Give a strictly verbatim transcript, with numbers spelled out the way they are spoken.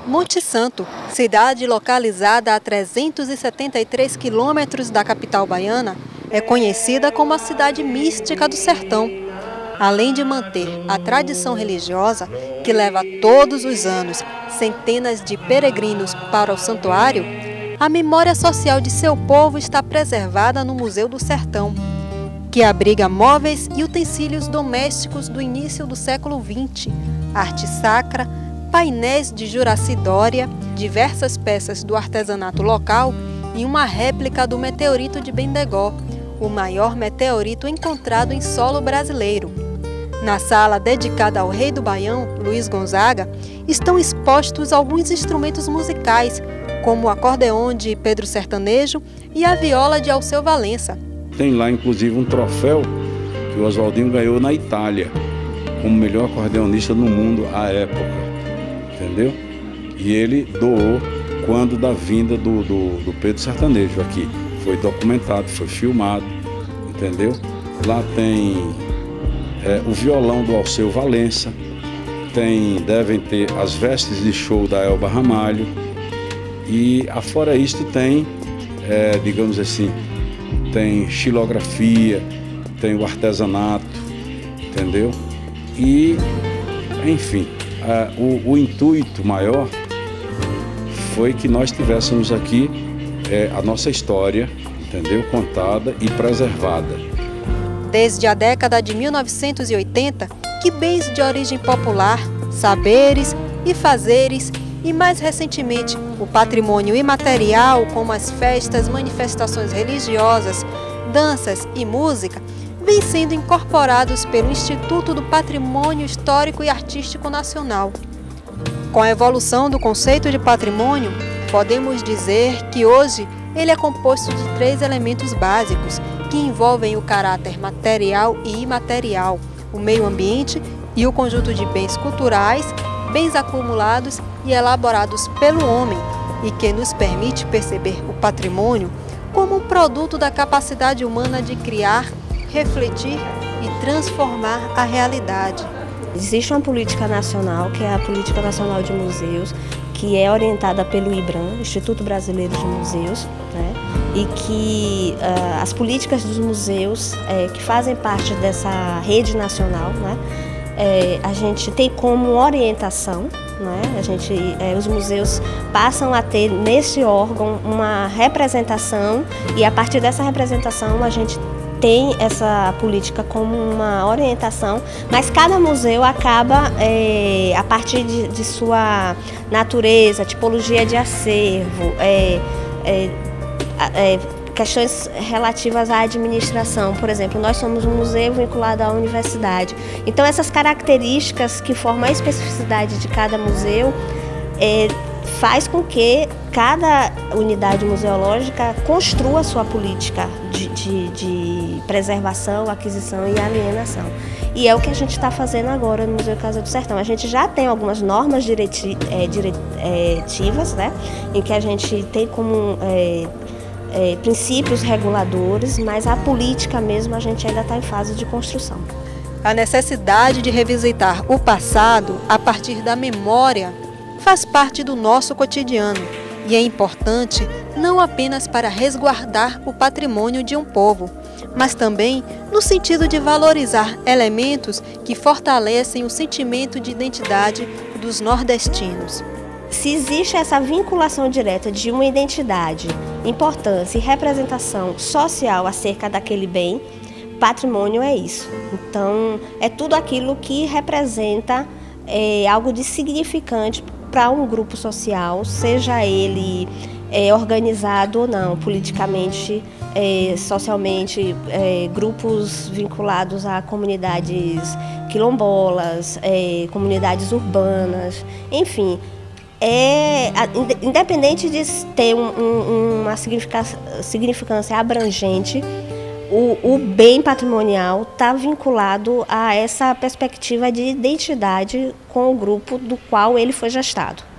Monte Santo, cidade localizada a trezentos e setenta e três quilômetros da capital baiana, é conhecida como a cidade mística do sertão. Além de manter a tradição religiosa, que leva todos os anos centenas de peregrinos para o santuário, a memória social de seu povo está preservada no Museu do Sertão, que abriga móveis e utensílios domésticos do início do século vinte, arte sacra, painéis de Juraci Dória, diversas peças do artesanato local e uma réplica do meteorito de Bendegó, o maior meteorito encontrado em solo brasileiro. Na sala dedicada ao rei do Baião, Luiz Gonzaga, estão expostos alguns instrumentos musicais, como o acordeon de Pedro Sertanejo e a viola de Alceu Valença. Tem lá, inclusive, um troféu que o Oswaldinho ganhou na Itália, como melhor acordeonista no mundo à época, entendeu? E ele doou quando da vinda do, do, do Pedro Sertanejo aqui. Foi documentado, foi filmado, entendeu? Lá tem é, o violão do Alceu Valença, tem, devem ter as vestes de show da Elba Ramalho, e afora isto tem, é, digamos assim, tem xilografia, tem o artesanato, entendeu? E, enfim, a, o, o intuito maior foi que nós tivéssemos aqui é, a nossa história, entendeu? Contada e preservada. Desde a década de mil novecentos e oitenta, que bens de origem popular, saberes e fazeres, e mais recentemente o patrimônio imaterial, como as festas, manifestações religiosas, danças e música, vêm sendo incorporados pelo Instituto do Patrimônio Histórico e Artístico Nacional. Com a evolução do conceito de patrimônio, podemos dizer que hoje ele é composto de três elementos básicos que envolvem o caráter material e imaterial, o meio ambiente e o conjunto de bens culturais, bens acumulados e elaborados pelo homem, e que nos permite perceber o patrimônio como um produto da capacidade humana de criar, refletir e transformar a realidade. Existe uma política nacional, que é a Política Nacional de Museus, que é orientada pelo IBRAM, Instituto Brasileiro de Museus, né? E que uh, as políticas dos museus, é, que fazem parte dessa rede nacional, né? É, a gente tem como orientação, né? A gente, é, os museus passam a ter nesse órgão uma representação, e a partir dessa representação a gente tem essa política como uma orientação, mas cada museu acaba, é, a partir de, de sua natureza, tipologia de acervo, é, é, é, questões relativas à administração. Por exemplo, nós somos um museu vinculado à universidade. Então, essas características que formam a especificidade de cada museu é, faz com que cada unidade museológica construa a sua política de, de, de preservação, aquisição e alienação. E é o que a gente está fazendo agora no Museu Casa do Sertão. A gente já tem algumas normas direti, é, diretivas, né, em que a gente tem como é, é, princípios reguladores, mas a política mesmo a gente ainda está em fase de construção. A necessidade de revisitar o passado a partir da memória faz parte do nosso cotidiano e é importante não apenas para resguardar o patrimônio de um povo, mas também no sentido de valorizar elementos que fortalecem o sentimento de identidade dos nordestinos. Se existe essa vinculação direta de uma identidade, importância e representação social acerca daquele bem, patrimônio é isso. Então, é tudo aquilo que representa é, algo de significante para um grupo social, seja ele é, organizado ou não, politicamente, é, socialmente, é, grupos vinculados a comunidades quilombolas, é, comunidades urbanas, enfim. É, independente de ter um, um, uma significância, significância abrangente, o, o bem patrimonial está vinculado a essa perspectiva de identidade com o grupo do qual ele foi gestado.